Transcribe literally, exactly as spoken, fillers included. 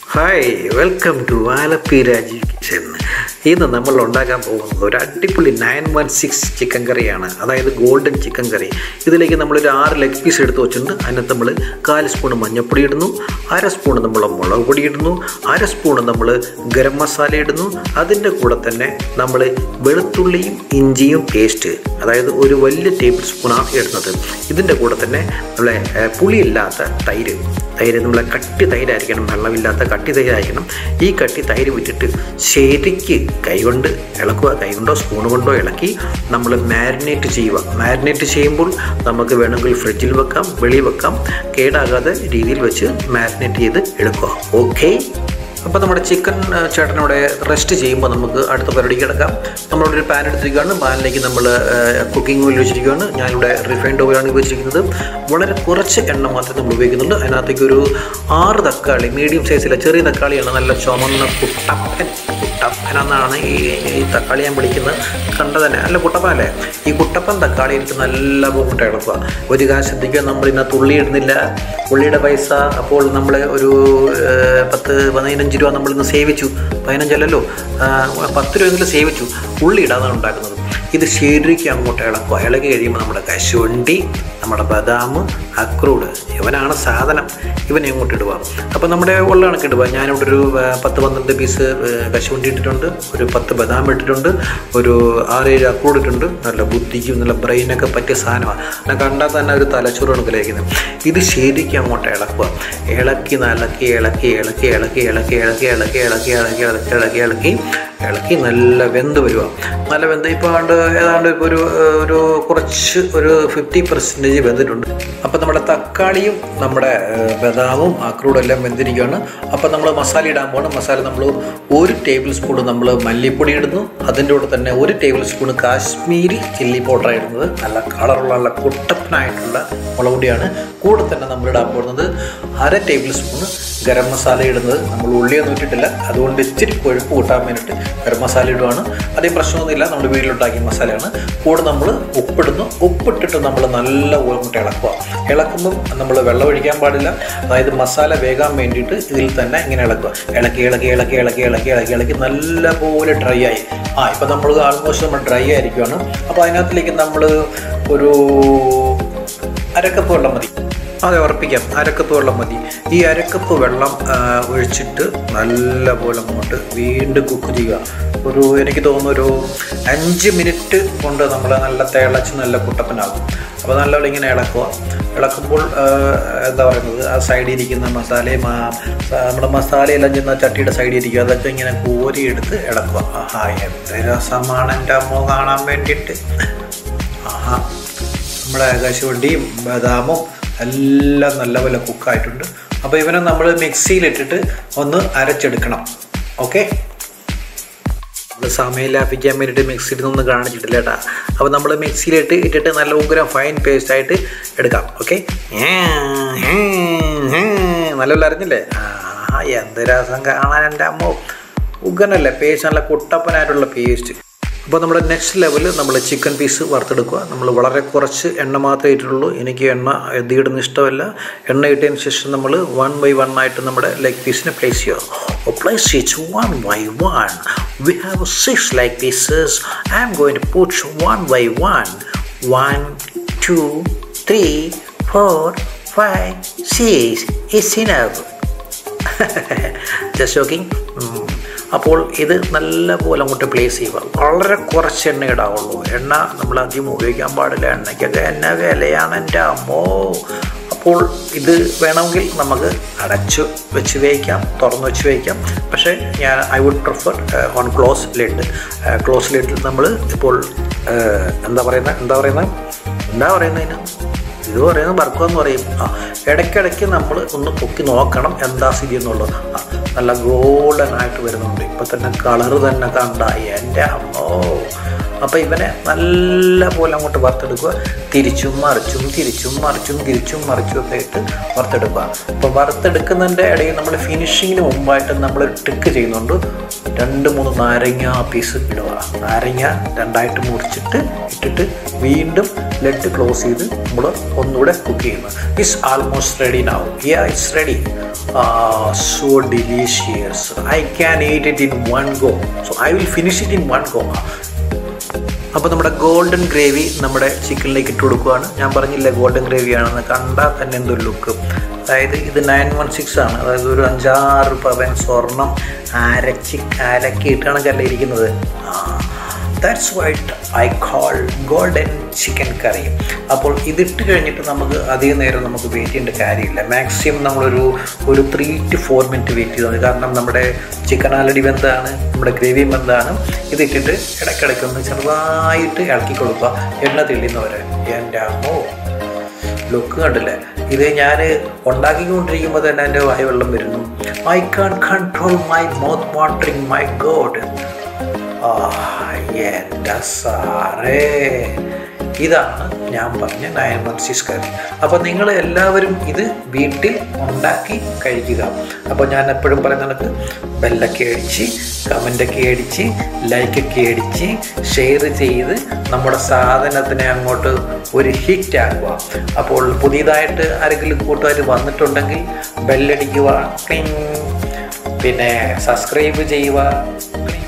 Hi, welcome to Alleppey Rajeev kitchen. ഇന്ന് നമ്മൾ ഉണ്ടാക്കാൻ പോകുന്നത് ഒരു അടിപൊളി നയൻ വൺ സിക്സ് ചിക്കൻ കറിയാണ്, അതായത് ഗോൾഡൻ ചിക്കൻ കറി. ഇതിലേക്ക് നമ്മളൊരു ആറ് ലെഗ് പീസ് എടുത്ത് വെച്ചിട്ടുണ്ട്. അതിനകത്ത് നമ്മൾ കാൽ സ്പൂൺ മഞ്ഞൾപ്പൊടി ഇടുന്നു, അര സ്പൂൺ നമ്മൾ മുളക് പൊടി ഇടുന്നു, അര സ്പൂൺ നമ്മൾ ഗരം മസാല ഇടുന്നു. അതിൻ്റെ കൂടെ തന്നെ നമ്മൾ വെളുത്തുള്ളിയും ഇഞ്ചിയും പേസ്റ്റ്, അതായത് ഒരു വലിയ ടേബിൾ സ്പൂണാണ് ഇടുന്നത്. ഇതിൻ്റെ കൂടെ തന്നെ നമ്മളെ പുളിയില്ലാത്ത തൈര് തൈര് നമ്മളെ കട്ടി തൈരായിരിക്കണം, വെള്ളമില്ലാത്ത കട്ടി തൈരായിരിക്കണം. ഈ കട്ടി തൈര് വിട്ടിട്ട് ശരിക്ക് കൈകൊണ്ട് ഇളക്കുക, കൈകൊണ്ടോ സ്പൂൺ കൊണ്ടോ ഇളക്കി നമ്മൾ മാരിനേറ്റ് ചെയ്യുക. മാരിനേറ്റ് ചെയ്യുമ്പോൾ നമുക്ക് വേണമെങ്കിൽ ഫ്രിഡ്ജിൽ വെക്കാം, വെളിയിൽ വെക്കാം, കേടാകാതെ രീതിയിൽ വെച്ച് മാരിനേറ്റ് ചെയ്ത് എടുക്കുക. ഓക്കെ, അപ്പോൾ നമ്മുടെ ചിക്കൻ ചേട്ടനോടെ റെസ്റ്റ് ചെയ്യുമ്പോൾ നമുക്ക് അടുത്ത പരിപാടിക്ക് കിടക്കാം. നമ്മളോട് ഒരു പാൻ എടുത്തിരിക്കുകയാണ്. പാനിലേക്ക് നമ്മൾ കുക്കിംഗ് ഓയിൽ വെച്ചിരിക്കുകയാണ്. ഞാനിവിടെ റിഫൈൻഡ് ഓയിലാണ് ഉപയോഗിച്ചിരിക്കുന്നത്. വളരെ കുറച്ച് എണ്ണ മാത്രമേ നമ്മൾ ഉപയോഗിക്കുന്നുള്ളൂ. അതിനകത്തേക്ക് ഒരു ആറ് തക്കാളി, മീഡിയം സൈസിലെ ചെറിയ തക്കാളിയാണ്, നല്ല ചുമന്ന കുട്ടപ്പൻ കുട്ടപ്പൻ എന്നാണ് ഈ ഈ തക്കാളി ഞാൻ വിളിക്കുന്നത്. കണ്ട തന്നെ അല്ല കുട്ടപ്പനല്ലേ, ഈ കുട്ടപ്പൻ തക്കാളി എനിക്ക് നല്ല പോയിട്ട് ഇളക്കുക. ഒരു കാര്യം ശ്രദ്ധിക്കുക, നമ്മൾ ഇതിനകത്ത് ഉള്ളി ഇടുന്നില്ല. ഉള്ളിയുടെ പൈസ അപ്പോൾ നമ്മൾ ഒരു പത്ത് പതിനഞ്ച് രൂപ നമ്മളിന്ന് സേവിച്ചു. പതിനഞ്ചല്ലല്ലോ, പത്ത് രൂപയെങ്കിലും സേവിച്ചു. ഉള്ളി ഇടാതാണ് ഉണ്ടാക്കുന്നത്. ഇത് ശരിക്കും അങ്ങോട്ട് ഇളക്കുക. ഇളകി കഴിയുമ്പോൾ നമ്മുടെ കശുവണ്ടി, നമ്മുടെ ബദാം, അക്രൂഡ്, ഇവനാണ് സാധനം. ഇവനെ അങ്ങോട്ട് ഇടുക. അപ്പോൾ നമ്മുടെ ഉള്ള കണക്ക് ഇടുക. ഞാനിവിടെ ഒരു പത്ത് പന്ത്രണ്ട് പീസ് കശുവണ്ടി ഇട്ടിട്ടുണ്ട്, ഒരു പത്ത് ബദാം ഇട്ടിട്ടുണ്ട്, ഒരു ആറേഴ് അക്രൂഡ് ഇട്ടിട്ടുണ്ട്. നല്ല ബുദ്ധിക്കും നല്ല ബ്രെയിനൊക്കെ പറ്റിയ സാധനമാണ്. ഞാൻ കണ്ടാൽ തന്നെ ഒരു തലച്ചോറ് കണക്കിലായിരിക്കുന്നത്. ഇത് ശരിക്കും അങ്ങോട്ട് ഇളക്കുക. ഇളക്കി ഇളക്കി ഇളക്കി ഇളക്കി ഇളക്കി ഇളക്കി ഇളക്കി ഇളക്കി ഇളക്കി ഇളക്കി ഇളക്കി ഇളക്കി ഇളക്കി ഇളക്കി നല്ല വെന്ത് വരിക. നല്ല വെന്ത് ഇപ്പോൾ ആണ്ട് ഏതാണ്ട് ഇപ്പോൾ ഒരു ഒരു കുറച്ച് ഒരു ഫിഫ്റ്റി പെർസെൻറ്റേജ് വെന്തിട്ടുണ്ട്. അപ്പോൾ നമ്മുടെ തക്കാളിയും നമ്മുടെ ബദാമും അക്രൂഡും എല്ലാം വെന്തിരിക്കുകയാണ്. അപ്പോൾ നമ്മൾ മസാല ഇടാൻ പോകണം. മസാല നമ്മൾ ഒരു ടേബിൾ സ്പൂൺ നമ്മൾ മല്ലിപ്പൊടി ഇടുന്നു. അതിൻ്റെ കൂടെ തന്നെ ഒരു tablespoon Kashmiri chilli powder ഇടുന്നത്. നല്ല കളറുള്ള നല്ല കുട്ടപ്പനായിട്ടുള്ള മുളക് പൊടിയാണ്. കൂടെ തന്നെ നമ്മൾ ഇടാൻ പോകുന്നത് അര ടേബിൾ സ്പൂൺ ഗരം മസാല ഇടുന്നത്. നമ്മൾ ഉള്ളിയൊന്നും ഇട്ടിട്ടില്ല, അതുകൊണ്ട് ഇച്ചിരി കൊഴുപ്പ് കൂട്ടാൻ വേണ്ടിയിട്ട് ഗരം മസാല ഇടുവാണ്. അതേ പ്രശ്നമൊന്നുമില്ല, നമ്മൾ വീട്ടിലുണ്ടാക്കിയ മസാലയാണ്. കൂടെ നമ്മൾ ഉപ്പിടുന്നു. ഉപ്പിട്ടിട്ട് നമ്മൾ നല്ല ഊർന്നിട്ട് ഇളക്കുക. ഇളക്കുമ്പം നമ്മൾ വെള്ളം ഒഴിക്കാൻ പാടില്ല. അതായത് മസാല വേകാൻ വേണ്ടിയിട്ട് ഇതിൽ തന്നെ ഇങ്ങനെ ഇളക്കുക. ഇളക്കി ഇളക്കി ഇളക്കി ഇളക്കി ഇളക്കി ഇളക്കി ഇളക്കി നല്ലപോലെ ഡ്രൈ ആയി. ആ ഇപ്പം നമ്മൾ ആൾമോസ്റ്റ് നമ്മൾ ഡ്രൈ ആയിരിക്കുകയാണ്. അപ്പോൾ അതിനകത്തിലേക്ക് നമ്മൾ ഒരു അരക്കപ്പ് വെള്ളം മതി. അതെ, ഉറപ്പിക്കാം, അരക്കപ്പ് വെള്ളം മതി. ഈ അരക്കപ്പ് വെള്ളം ഒഴിച്ചിട്ട് നല്ലപോലെ അങ്ങോട്ട് വീണ്ടും കുക്ക് ചെയ്യുക. ഒരു എനിക്ക് തോന്നുന്നു ഒരു അഞ്ച് മിനിറ്റ് കൊണ്ട് നമ്മൾ നല്ല തിളച്ച് നല്ല കുട്ടപ്പനാകും. അപ്പോൾ നല്ലപോലെ ഇങ്ങനെ ഇളക്കുക. ഇളക്കുമ്പോൾ എന്താ പറയുന്നത്, ആ സൈഡിൽ ഇരിക്കുന്ന മസാലയും നമ്മുടെ മസാലയെല്ലാം ചെന്ന ചട്ടിയുടെ സൈഡിൽ ഇരിക്കുക. അതൊക്കെ ഇങ്ങനെ കോരിയെടുത്ത് ഇളക്കുക. ആഹാ, എന്ത് രസമാണ് എൻ്റെ അമ്മ കാണാൻ വേണ്ടിയിട്ട്. ആഹാ, നമ്മുടെ കശുവണ്ടിയും ബദാമും എല്ലാം നല്ലപോലെ കുക്കായിട്ടുണ്ട്. അപ്പോൾ ഇവനെ നമ്മൾ മിക്സിയിലിട്ടിട്ട് ഒന്ന് അരച്ചെടുക്കണം. ഓക്കെ, നമ്മൾ സമയം ലാഭിക്കാൻ വേണ്ടിയിട്ട് മിക്സിയിൽ നിന്നൊന്നും കാണിച്ചിട്ടില്ല കേട്ടാ. അപ്പോൾ നമ്മൾ മിക്സിയിലിട്ട് ഇട്ടിട്ട് നല്ല ഉഗ്രം ഫൈൻ പേസ്റ്റായിട്ട് എടുക്കാം. ഓക്കെ, നല്ലപോലെ അറിഞ്ഞില്ലേ? ആ എന്ത് രസം കാണാൻ എൻ്റെ അമ്മോ. ഉഗ്രനല്ലേ പേസ്റ്റ്, നല്ല കുട്ടപ്പനായിട്ടുള്ള പേസ്റ്റ്. അപ്പോൾ നമ്മുടെ നെക്സ്റ്റ് ലെവല് നമ്മൾ ചിക്കൻ പീസ് വറുത്തെടുക്കുക. നമ്മൾ വളരെ കുറച്ച് എണ്ണ മാത്രമേ ഇട്ടിട്ടുള്ളൂ. എനിക്ക് എണ്ണ അധികം ഇഷ്ടമല്ല. എണ്ണ ഇട്ടതിന് ശേഷം നമ്മൾ വൺ ബൈ വൺ ആയിട്ട് നമ്മുടെ ലെഗ് പീസിനെ പ്ലേസ് ചെയ്യുക. Place it one by one. We have six leg pieces. I am going to put one by one. One two three four five six. It's enough. Just joking. അപ്പോൾ ഇത് നല്ല പോലെ അങ്ങോട്ട് place ചെയ്യുക. വളരെ കുറച്ച് എണ്ണ ഇടാവുള്ളൂ. എണ്ണ നമ്മൾ അധികം ഉപയോഗിക്കാൻ പാടില്ല. എണ്ണയ്ക്കൊക്കെ എണ്ണ വിലയാണ് എൻ്റെ അമ്മോ. അപ്പോൾ ഇത് വേണമെങ്കിൽ നമുക്ക് അടച്ച് വെച്ച് വേവിക്കാം, തുറന്ന് വെച്ച് വേവിക്കാം. പക്ഷേ ഞാൻ I would prefer on close lid. Close ലിഡിൽ നമ്മൾ ഇപ്പോൾ എന്താ പറയുന്നത് എന്താ പറയുന്നത് എന്താ പറയുന്നതിന് ഇത് പറയുന്നത് വറുക്കുകയെന്ന് പറയും. ആ ഇടയ്ക്കിടയ്ക്ക് നമ്മൾ ഒന്ന് പൊക്കി നോക്കണം എന്താ സ്ഥിതി എന്നുള്ളത്. ആ നല്ല ഗോൾഡൻ ആയിട്ട് വരുന്നുണ്ട്. ഇപ്പം തന്നെ കളറ് തന്നെ കണ്ട എൻ്റെ അമ്മോ. അപ്പോൾ ഇവനെ നല്ല പോലെ അങ്ങോട്ട് വറുത്തെടുക്കുക. തിരിച്ചും മറിച്ചും തിരിച്ചും മറിച്ചും തിരിച്ചും മറിച്ചും ഒക്കെ ഇട്ട് വറുത്തെടുക്കുക. അപ്പോൾ വറുത്തെടുക്കുന്നതിൻ്റെ ഇടയിൽ നമ്മൾ ഫിനിഷിങ്ങിന് മുമ്പായിട്ട് നമ്മൾ ട്രിക്ക് ചെയ്യുന്നുണ്ട്. രണ്ട് മൂന്ന് നാരങ്ങ പീസ് ഇടുക. നാരങ്ങ രണ്ടായിട്ട് മുറിച്ചിട്ട് ഇട്ടിട്ട് വീണ്ടും ലെഡ് ക്ലോസ് ചെയ്ത് നമ്മൾ ഒന്നുകൂടെ കുക്ക് ചെയ്യുന്നു. It's almost ready now. Yeah it's ready. So delicious. I can eat it in one go. So I will finish it in one go. അപ്പോൾ നമ്മുടെ ഗോൾഡൻ ഗ്രേവി നമ്മുടെ ചിക്കനിലേക്ക് ഇട്ട് കൊടുക്കുകയാണ്. ഞാൻ പറഞ്ഞില്ല ഗോൾഡൻ ഗ്രേവി ആണെന്ന്. കണ്ടാൽ തന്നെ എന്തൊരു ലുക്ക്. അതായത് ഇത് നയൻ വൺ സിക്സ് ആണ്. അതായത് ഒരു അഞ്ചാറ് പവൻ സ്വർണം അരച്ച് കലക്കിയിട്ടാണ് കല്ല ഇരിക്കുന്നത്. That's what I call golden chicken curry. അപ്പോൾ ഇതിട്ട് കഴിഞ്ഞിട്ട് നമുക്ക് അധികം നേരം നമുക്ക് വെയിറ്റ് ചെയ്യേണ്ട കാര്യമില്ല. മാക്സിമം നമ്മളൊരു ഒരു three to four minute wait ചെയ്താൽ മതി. കാരണം നമ്മുടെ ചിക്കൻ ആൽറെഡി വെന്താണ്, നമ്മുടെ ഗ്രേവി വെന്താണ്. ഇതിട്ടിട്ട് ഇടയ്ക്കിടയ്ക്കൊന്ന് ചെറുതായിട്ട് ഇളക്കി കൊടുക്കുക, എണ്ണ തെളിയുന്നവരെ. എൻ്റെ അമ്മോ, ലുക്ക് കണ്ടില്ലേ? ഇത് ഞാൻ ഉണ്ടാക്കിക്കൊണ്ടിരിക്കുമ്പോൾ തന്നെ എൻ്റെ വായ വെള്ളം വരുന്നു. I can't control my mouth watering, my god. എൻ്റെ സാറേ, ഇതാണ് ഞാൻ പറഞ്ഞ നയൻ വൺ സിക്സ് കറി. അപ്പോൾ നിങ്ങൾ എല്ലാവരും ഇത് വീട്ടിൽ ഉണ്ടാക്കി കഴിക്കുക. അപ്പോൾ ഞാൻ എപ്പോഴും പറയുന്ന കണക്ക് ബെല്ലൊക്കെ അടിച്ച്, കമൻ്റൊക്കെ അടിച്ച്, ലൈക്കൊക്കെ അടിച്ച്, ഷെയർ ചെയ്ത് നമ്മുടെ സാധനത്തിനെ അങ്ങോട്ട് ഒരു ഹിറ്റ് ആക്കുക. അപ്പോൾ പുതിയതായിട്ട് ആരെങ്കിലും കൂട്ടുകാർ വന്നിട്ടുണ്ടെങ്കിൽ ബെല്ലടിക്കുക, പിന്നെ സബ്സ്ക്രൈബ് ചെയ്യുക.